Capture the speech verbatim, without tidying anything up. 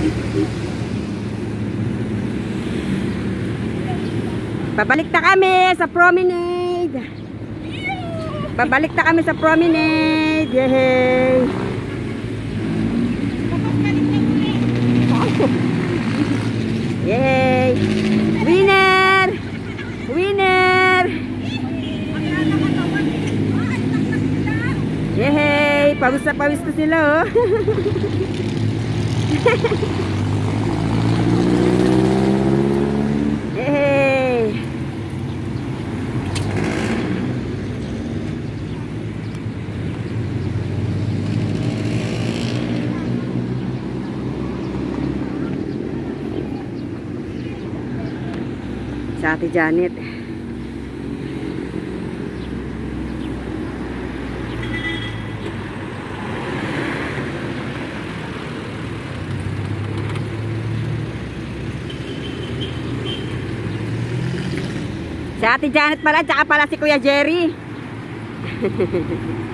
Babalik na kami sa promenade. Babalik na kami sa promenade. Yay! Yay! Winner! Winner! Yay! Pawis na pawis na sila, oh. Yay! Sa Ate Janet. Si Ate Janet pala, tsaka pala si Kuya Jerry.